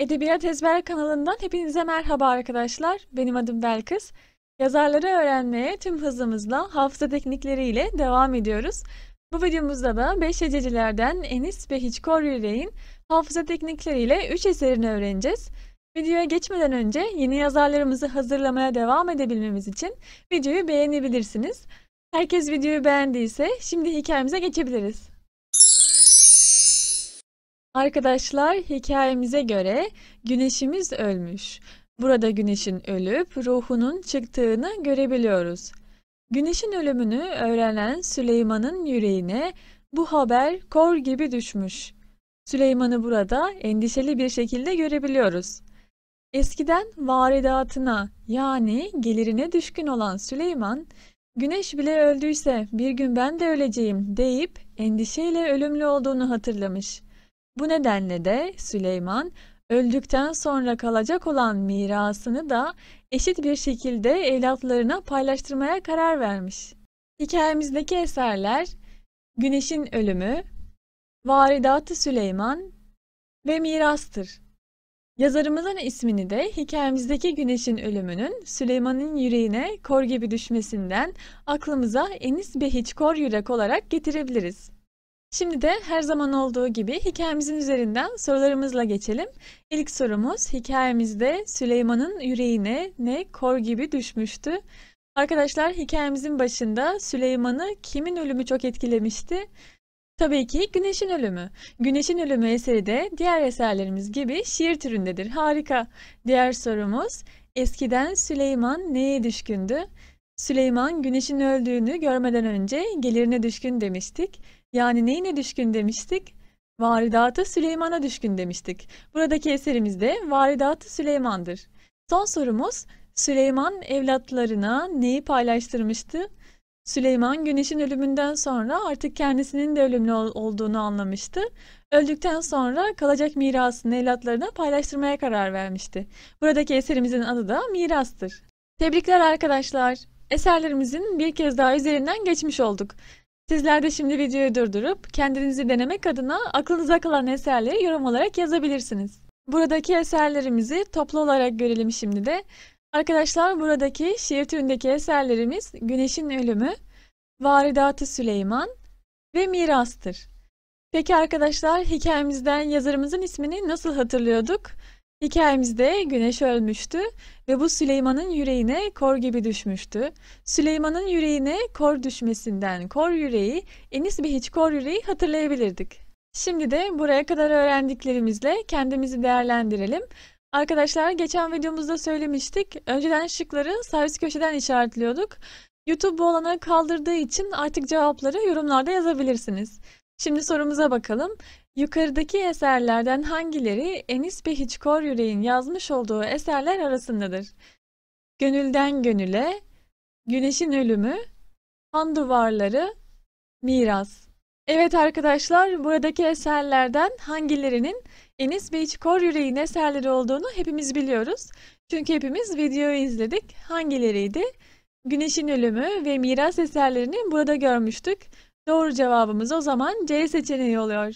Edebiyat Ezber kanalından hepinize merhaba arkadaşlar. Benim adım Belkıs. Yazarları öğrenmeye tüm hızımızla hafıza teknikleriyle devam ediyoruz. Bu videomuzda da 5 hececilerden Enis ve Hiçkor Yüreğin hafıza teknikleriyle 3 eserini öğreneceğiz. Videoya geçmeden önce yeni yazarlarımızı hazırlamaya devam edebilmemiz için videoyu beğenebilirsiniz. Herkes videoyu beğendiyse şimdi hikayemize geçebiliriz. Arkadaşlar, hikayemize göre güneşimiz ölmüş. Burada güneşin ölüp ruhunun çıktığını görebiliyoruz. Güneşin ölümünü öğrenen Süleyman'ın yüreğine bu haber kor gibi düşmüş. Süleyman'ı burada endişeli bir şekilde görebiliyoruz. Eskiden varidatına yani gelirine düşkün olan Süleyman, güneş bile öldüyse bir gün ben de öleceğim deyip endişeyle ölümlü olduğunu hatırlamış. Bu nedenle de Süleyman öldükten sonra kalacak olan mirasını da eşit bir şekilde evlatlarına paylaştırmaya karar vermiş. Hikayemizdeki eserler Güneşin Ölümü, Varidat-ı Süleyman ve Mirastır. Yazarımızın ismini de hikayemizdeki güneşin ölümünün Süleyman'ın yüreğine kor gibi düşmesinden aklımıza Enis Behiç Kor Yürek olarak getirebiliriz. Şimdi de her zaman olduğu gibi hikayemizin üzerinden sorularımızla geçelim. İlk sorumuz, hikayemizde Süleyman'ın yüreğine ne kor gibi düşmüştü? Arkadaşlar, hikayemizin başında Süleyman'ı kimin ölümü çok etkilemişti? Tabii ki Güneşin Ölümü. Güneşin Ölümü eseri de diğer eserlerimiz gibi şiir türündedir. Harika. Diğer sorumuz, eskiden Süleyman neye düşkündü? Süleyman güneşin öldüğünü görmeden önce gelirine düşkün demiştik. Yani neyine düşkün demiştik? Varidat-ı Süleyman'a düşkün demiştik. Buradaki eserimiz de Varidat-ı Süleyman'dır. Son sorumuz, Süleyman evlatlarına neyi paylaştırmıştı? Süleyman güneşin ölümünden sonra artık kendisinin de ölümlü olduğunu anlamıştı. Öldükten sonra kalacak mirasını evlatlarına paylaştırmaya karar vermişti. Buradaki eserimizin adı da Mirastır. Tebrikler arkadaşlar. Eserlerimizin bir kez daha üzerinden geçmiş olduk. Sizler de şimdi videoyu durdurup kendinizi denemek adına aklınıza kalan eserleri yorum olarak yazabilirsiniz. Buradaki eserlerimizi toplu olarak görelim şimdi de. Arkadaşlar, buradaki şiir türündeki eserlerimiz Güneşin Ölümü, Varidat-ı Süleyman ve Mirastır. Peki arkadaşlar, hikayemizden yazarımızın ismini nasıl hatırlıyorduk? Hikayemizde güneş ölmüştü ve bu Süleyman'ın yüreğine kor gibi düşmüştü. Süleyman'ın yüreğine kor düşmesinden kor yüreği, Enis Behiç Kor Yüreği hatırlayabilirdik. Şimdi de buraya kadar öğrendiklerimizle kendimizi değerlendirelim. Arkadaşlar, geçen videomuzda söylemiştik. Önceden şıkları sağ üst köşeden işaretliyorduk. YouTube bu olanağı kaldırdığı için artık cevapları yorumlarda yazabilirsiniz. Şimdi sorumuza bakalım. Yukarıdaki eserlerden hangileri Enis Behiç Kor Yüreğin yazmış olduğu eserler arasındadır? Gönülden Gönüle, Güneşin Ölümü, Han Duvarları, Miras. Evet arkadaşlar, buradaki eserlerden hangilerinin Enis Behiç Kor Yüreğin eserleri olduğunu hepimiz biliyoruz. Çünkü hepimiz videoyu izledik. Hangileriydi? Güneşin Ölümü ve Miras eserlerini burada görmüştük. Doğru cevabımız o zaman C seçeneği oluyor.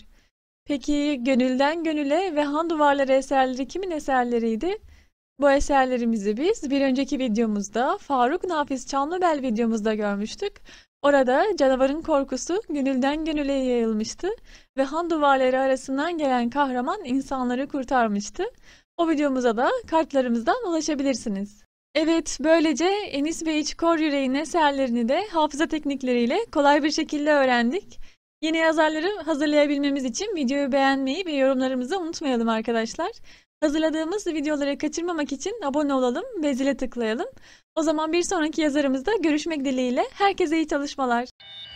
Peki Gönülden Gönüle ve Han Duvarları eserleri kimin eserleriydi? Bu eserlerimizi biz bir önceki videomuzda Faruk Nafiz Çamlıbel videomuzda görmüştük. Orada canavarın korkusu gönülden gönüle yayılmıştı ve han duvarları arasından gelen kahraman insanları kurtarmıştı. O videomuza da kartlarımızdan ulaşabilirsiniz. Evet, böylece Enis Behiç Kor Yüreğin eserlerini de hafıza teknikleriyle kolay bir şekilde öğrendik. Yeni yazarları hazırlayabilmemiz için videoyu beğenmeyi ve yorumlarımızı unutmayalım arkadaşlar. Hazırladığımız videoları kaçırmamak için abone olalım ve zile tıklayalım. O zaman bir sonraki yazarımızda görüşmek dileğiyle. Herkese iyi çalışmalar.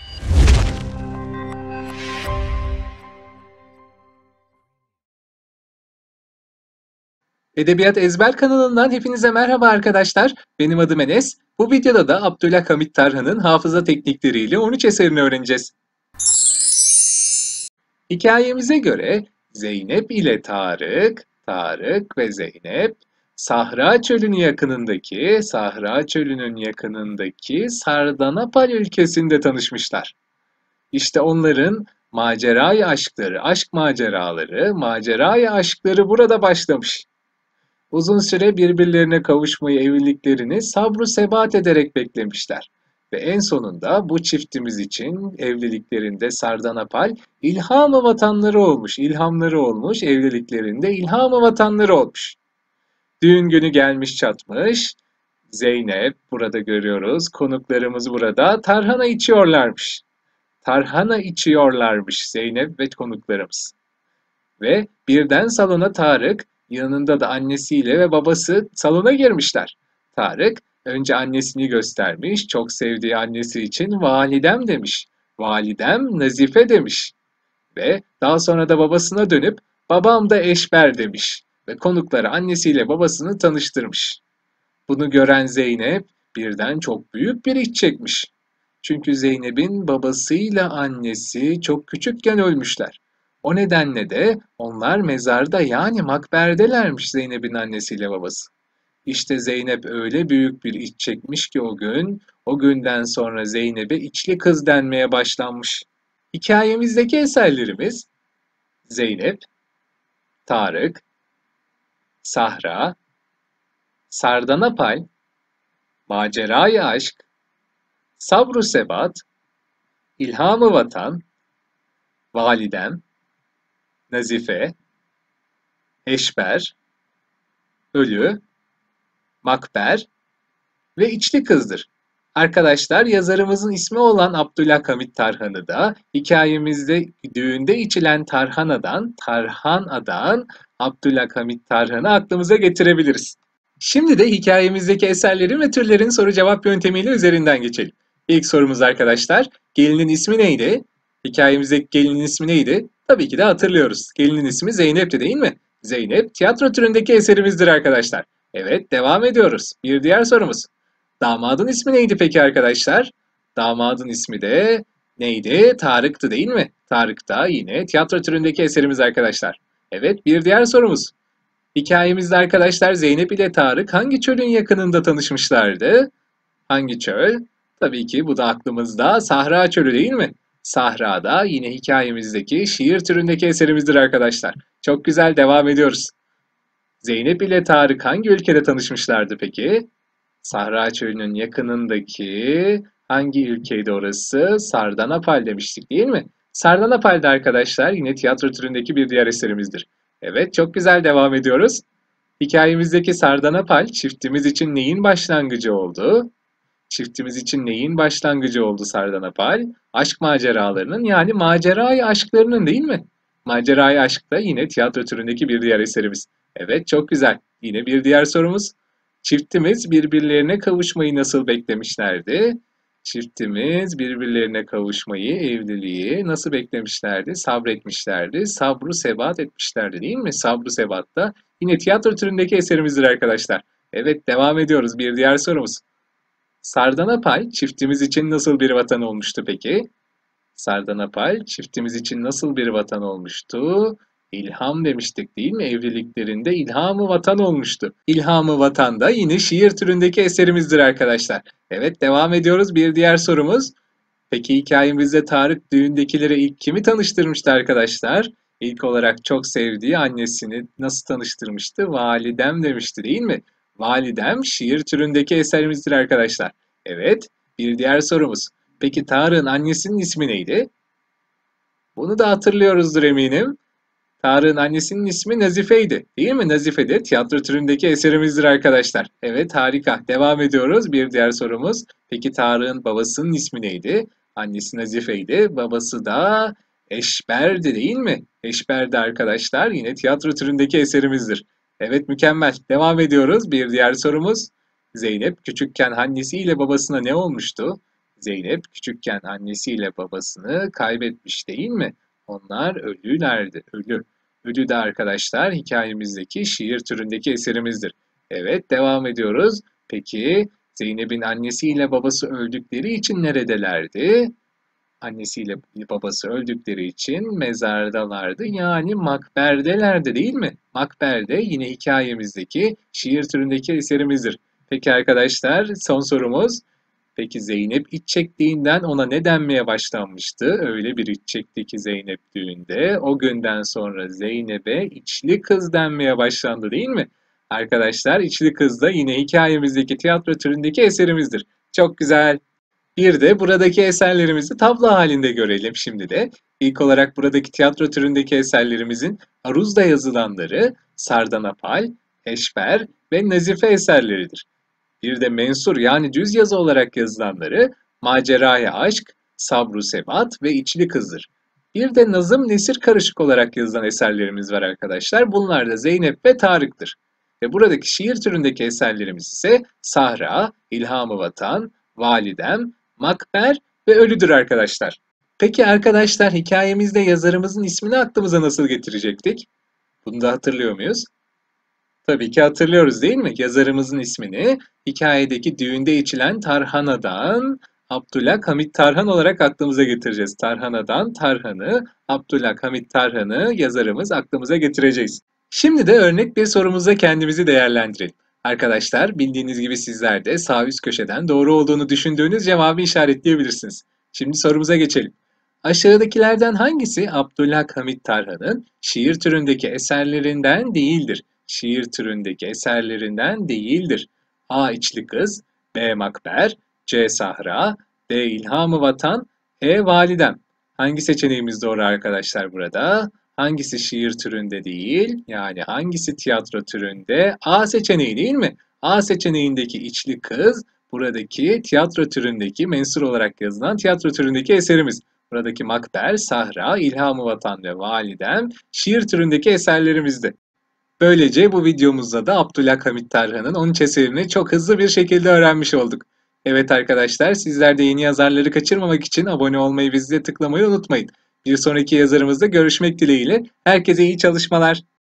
Edebiyat Ezber kanalından hepinize merhaba arkadaşlar. Benim adım Enes. Bu videoda da Abdülhamit Tarhan'ın hafıza teknikleriyle 13 eserini öğreneceğiz. Hikayemize göre Zeynep ile Tarık, Tarık ve Zeynep, Sahra Çölü'nün yakınındaki Sardanapal ülkesinde tanışmışlar. İşte onların Macerayı aşkları, aşk maceraları, macerayı aşkları burada başlamış. Uzun süre birbirlerine kavuşmayı, evliliklerini sabru sebat ederek beklemişler. Ve en sonunda bu çiftimiz için evliliklerinde sardanapal ilham-ı vatanları olmuş, ilhamları olmuş, evliliklerinde ilham-ı vatanları olmuş. Düğün günü gelmiş çatmış. Zeynep burada görüyoruz. Konuklarımız burada tarhana içiyorlarmış. Tarhana içiyorlarmış Zeynep ve konuklarımız. Ve birden salona Tarık, yanında da annesiyle ve babası salona girmişler. Tarık önce annesini göstermiş, çok sevdiği annesi için validem demiş. Validem Nazife demiş. Ve daha sonra da babasına dönüp babam da Eşber demiş. Ve konukları annesiyle babasını tanıştırmış. Bunu gören Zeynep birden çok büyük bir iç çekmiş. Çünkü Zeynep'in babasıyla annesi çok küçükken ölmüşler. O nedenle de onlar mezarda yani makberdelermiş Zeynep'in annesiyle babası. İşte Zeynep öyle büyük bir iç çekmiş ki o günden sonra Zeynep'e içli kız denmeye başlanmış. Hikayemizdeki eserlerimiz Zeynep, Tarık, Sahra, Sardanapal, Macerayı Aşk, Sabru Sebat, İlhamı Vatan, Validem, Nazife, Eşber, Ölü, Makber ve İçli Kız'dır. Arkadaşlar yazarımızın ismi olan Abdülhamit Tarhan'ı da hikayemizde düğünde içilen Tarhana'dan Abdülhamit Tarhan'ı aklımıza getirebiliriz. Şimdi de hikayemizdeki eserlerin ve türlerin soru cevap yöntemiyle üzerinden geçelim. İlk sorumuz arkadaşlar, gelinin ismi neydi? Hikayemizdeki gelinin ismi neydi? Tabii ki de hatırlıyoruz. Gelinin ismi Zeynep'ti değil mi? Zeynep tiyatro türündeki eserimizdir arkadaşlar. Evet, devam ediyoruz. Bir diğer sorumuz. Damadın ismi neydi peki arkadaşlar? Damadın ismi de neydi? Tarık'tı değil mi? Tarık da yine tiyatro türündeki eserimiz arkadaşlar. Evet, bir diğer sorumuz. Hikayemizde arkadaşlar Zeynep ile Tarık hangi çölün yakınında tanışmışlardı? Hangi çöl? Tabii ki bu da aklımızda Sahra Çölü değil mi? Sahra da yine hikayemizdeki şiir türündeki eserimizdir arkadaşlar. Çok güzel, devam ediyoruz. Zeynep ile Tarık hangi ülkede tanışmışlardı peki? Sahra Çölü'nün yakınındaki hangi ülkeydi orası? Sardanapal demiştik değil mi? Sardanapal'de arkadaşlar yine tiyatro türündeki bir diğer eserimizdir. Evet, çok güzel, devam ediyoruz. Hikayemizdeki Sardanapal çiftimiz için neyin başlangıcı oldu? Çiftimiz için neyin başlangıcı oldu Sardanapal? Aşk maceralarının yani macerayı aşklarının değil mi? Macerayı aşk da yine tiyatro türündeki bir diğer eserimiz. Evet, çok güzel. Yine bir diğer sorumuz. Çiftimiz birbirlerine kavuşmayı nasıl beklemişlerdi? Çiftimiz birbirlerine kavuşmayı, evliliği nasıl beklemişlerdi? Sabretmişlerdi. Sabru sebat etmişlerdi değil mi? Sabru sebat da yine tiyatro türündeki eserimizdir arkadaşlar. Evet, devam ediyoruz. Bir diğer sorumuz. Sardanapal çiftimiz için nasıl bir vatan olmuştu peki? Sardanapal çiftimiz için nasıl bir vatan olmuştu? İlham demiştik değil mi? Evliliklerinde ilhamı vatan olmuştu. İlhamı vatan da yine şiir türündeki eserimizdir arkadaşlar. Evet, devam ediyoruz. Bir diğer sorumuz. Peki hikayemizde Tarık düğündekilere ilk kimi tanıştırmıştı arkadaşlar? İlk olarak çok sevdiği annesini nasıl tanıştırmıştı? Validem demişti değil mi? Validem şiir türündeki eserimizdir arkadaşlar. Evet, bir diğer sorumuz. Peki Tarık'ın annesinin ismi neydi? Bunu da hatırlıyoruzdur eminim. Tarık'ın annesinin ismi Nazife'ydi. Değil mi? Nazife de tiyatro türündeki eserimizdir arkadaşlar. Evet, harika. Devam ediyoruz. Bir diğer sorumuz. Peki Tarık'ın babasının ismi neydi? Annesi Nazife'ydi. Babası da Eşber'di değil mi? Eşber de arkadaşlar yine tiyatro türündeki eserimizdir. Evet, mükemmel. Devam ediyoruz. Bir diğer sorumuz. Zeynep küçükken annesiyle babasına ne olmuştu? Zeynep küçükken annesiyle babasını kaybetmiş değil mi? Onlar ölülerdi. Ölü. Ölü de arkadaşlar hikayemizdeki şiir türündeki eserimizdir. Evet, devam ediyoruz. Peki Zeynep'in annesiyle babası öldükleri için neredelerdi? Annesiyle babası öldükleri için mezardalardı. Yani makberdelerdi değil mi? Makberde yine hikayemizdeki şiir türündeki eserimizdir. Peki arkadaşlar, son sorumuz. Peki Zeynep iç çektiğinden ona ne denmeye başlanmıştı? Öyle bir iç çekti ki Zeynep düğünde. O günden sonra Zeynep'e içli kız denmeye başlandı değil mi? Arkadaşlar içli kız da yine hikayemizdeki tiyatro türündeki eserimizdir. Çok güzel. Bir de buradaki eserlerimizi tablo halinde görelim şimdi de. İlk olarak buradaki tiyatro türündeki eserlerimizin aruzda yazılanları Sardanapal, Eşber ve Nazife eserleridir. Bir de mensur yani düz yazı olarak yazılanları Maceraya Aşk, Sabru Sebat ve İçli Kız'dır. Bir de nazım nesir karışık olarak yazılan eserlerimiz var arkadaşlar. Bunlar da Zeynep ve Tarık'tır. Ve buradaki şiir türündeki eserlerimiz ise Sahra, İlham-ı Vatan, Validem, Makber ve Ölüdür arkadaşlar. Peki arkadaşlar hikayemizde yazarımızın ismini aklımıza nasıl getirecektik? Bunu da hatırlıyor muyuz? Tabii ki hatırlıyoruz değil mi? Yazarımızın ismini hikayedeki düğünde içilen tarhanadan Abdülhamit Tarhan olarak aklımıza getireceğiz. Tarhanadan Tarhan'ı, Abdülhamit Tarhan'ı yazarımız aklımıza getireceğiz. Şimdi de örnek bir sorumuzla kendimizi değerlendirelim. Arkadaşlar bildiğiniz gibi sizler de sağ üst köşeden doğru olduğunu düşündüğünüz cevabı işaretleyebilirsiniz. Şimdi sorumuza geçelim. Aşağıdakilerden hangisi Abdülhamit Tarhan'ın şiir türündeki eserlerinden değildir? Şiir türündeki eserlerinden değildir. A. İçli Kız, B. Makber, C. Sahra, D. İlham-ı Vatan, E. Validem. Hangi seçeneğimiz doğru arkadaşlar burada? Hangisi şiir türünde değil? Yani hangisi tiyatro türünde? A seçeneği değil mi? A seçeneğindeki İçli Kız buradaki tiyatro türündeki mensur olarak yazılan tiyatro türündeki eserimiz. Buradaki Makber, Sahra, İlham-ı Vatan ve Validem şiir türündeki eserlerimizdi. Böylece bu videomuzda da Abdülhamit Tarhan'ın 13 eserini çok hızlı bir şekilde öğrenmiş olduk. Evet arkadaşlar, sizler de yeni yazarları kaçırmamak için abone olmayı ve zile tıklamayı unutmayın. Bir sonraki yazarımızda görüşmek dileğiyle. Herkese iyi çalışmalar.